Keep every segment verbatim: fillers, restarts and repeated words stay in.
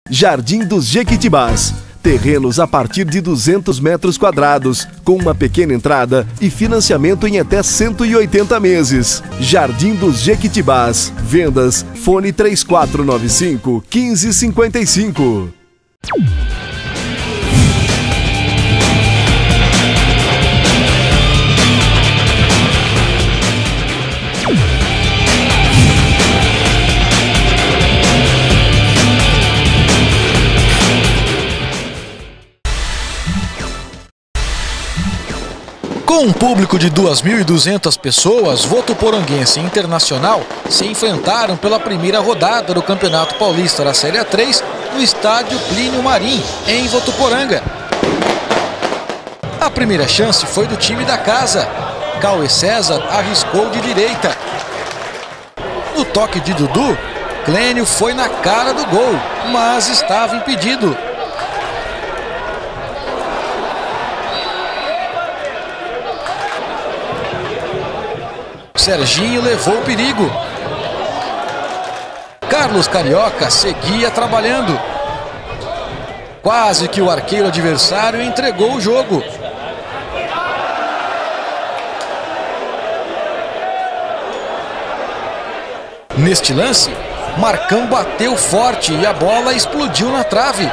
Jardim dos Jequitibás. Terrenos a partir de duzentos metros quadrados, com uma pequena entrada e financiamento em até cento e oitenta meses. Jardim dos Jequitibás. Vendas, fone três quatro nove cinco, um cinco cinco cinco. Com um público de duas mil e duzentas pessoas, Votuporanguense e Internacional se enfrentaram pela primeira rodada do Campeonato Paulista da Série A três no estádio Plínio Marim, em Votuporanga. A primeira chance foi do time da casa. Cauê César arriscou de direita. No toque de Dudu, Clênio foi na cara do gol, mas estava impedido. Serginho levou o perigo. Carlos Carioca seguia trabalhando. Quase que o arqueiro adversário entregou o jogo. Neste lance, Marcão bateu forte e a bola explodiu na trave.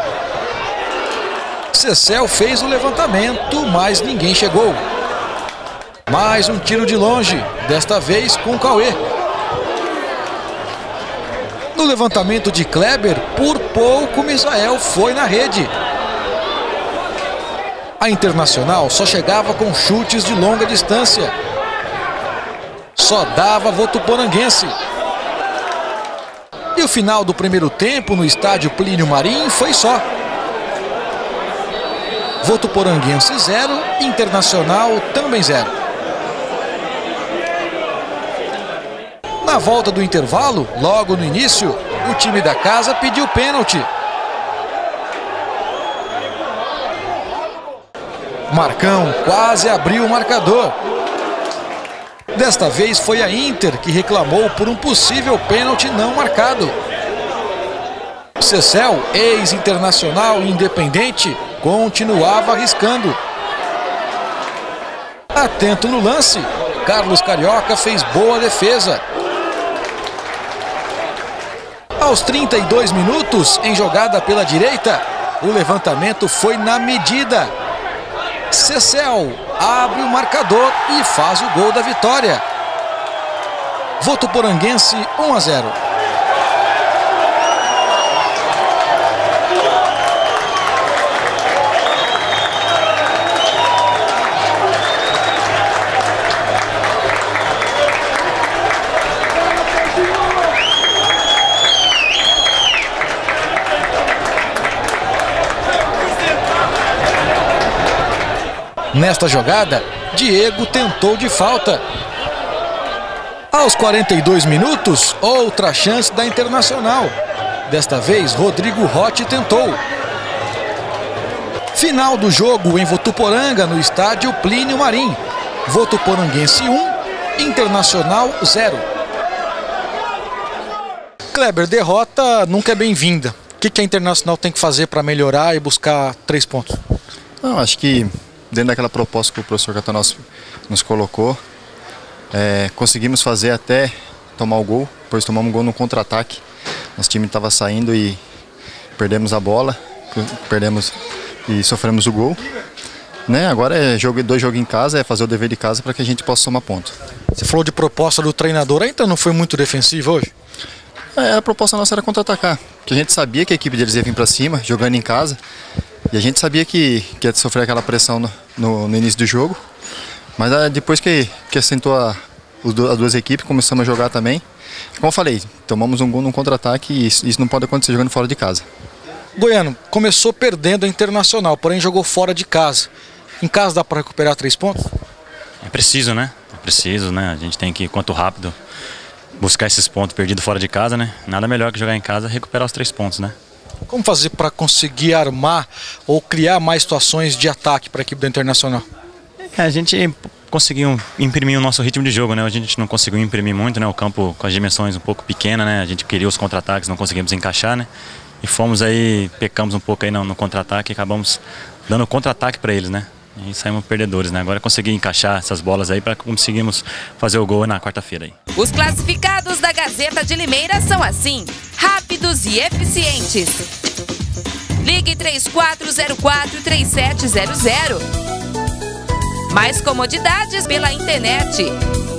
Cecel fez o levantamento, mas ninguém chegou. Mais um tiro de longe, desta vez com Cauê. No levantamento de Kleber, por pouco Misael foi na rede. A Internacional só chegava com chutes de longa distância. Só dava Votuporanguense. E o final do primeiro tempo no estádio Plínio Marim foi só. Votuporanguense zero, Internacional também zero. Na volta do intervalo, logo no início, o time da casa pediu pênalti. Marcão quase abriu o marcador. Desta vez foi a Inter que reclamou por um possível pênalti não marcado. Cecel, ex-internacional e independente, continuava arriscando. Atento no lance, Carlos Carioca fez boa defesa. Aos trinta e dois minutos, em jogada pela direita, o levantamento foi na medida. Cecel abre o marcador e faz o gol da vitória. Votuporanguense um a zero. Nesta jogada, Diego tentou de falta. Aos quarenta e dois minutos, outra chance da Internacional. Desta vez, Rodrigo Rotti tentou. Final do jogo em Votuporanga, no estádio Plínio Marim. Votuporanguense um, Internacional zero. Kleber, derrota nunca é bem-vinda. O que a Internacional tem que fazer para melhorar e buscar três pontos? Não, acho que dentro daquela proposta que o professor Cattanal nos colocou, é, conseguimos fazer até tomar o gol, depois tomamos um gol no contra-ataque. Nosso time estava saindo e perdemos a bola, perdemos e sofremos o gol. Né? Agora é jogo, dois jogos em casa, é fazer o dever de casa para que a gente possa somar ponto. Você falou de proposta do treinador, ainda não foi muito defensivo hoje? É, a proposta nossa era contra-atacar, porque a gente sabia que a equipe deles ia vir para cima, jogando em casa. E a gente sabia que, que ia sofrer aquela pressão no, no, no início do jogo. Mas ah, depois que, que assentou a, os do, as duas equipes, começamos a jogar também. Como eu falei, tomamos um gol num contra-ataque e isso, isso não pode acontecer jogando fora de casa. Goiano, começou perdendo a Internacional, porém jogou fora de casa. Em casa dá para recuperar três pontos? É preciso, né? É preciso, né? A gente tem que, quanto rápido, buscar esses pontos perdidos fora de casa, né? Nada melhor que jogar em casa e recuperar os três pontos, né? Como fazer para conseguir armar ou criar mais situações de ataque para a equipe da Internacional? É, a gente conseguiu imprimir o nosso ritmo de jogo, né? A gente não conseguiu imprimir muito, né? O campo com as dimensões um pouco pequenas, né? A gente queria os contra-ataques, não conseguimos encaixar, né? e fomos aí, pecamos um pouco aí no, no contra-ataque e acabamos dando contra-ataque para eles, né? E saímos perdedores, né? Agora consegui encaixar essas bolas aí para conseguirmos fazer o gol na quarta-feira aí. Os classificados da Gazeta de Limeira são assim, rápidos e eficientes. Ligue três quatro zero quatro, três sete zero zero. Mais comodidades pela internet.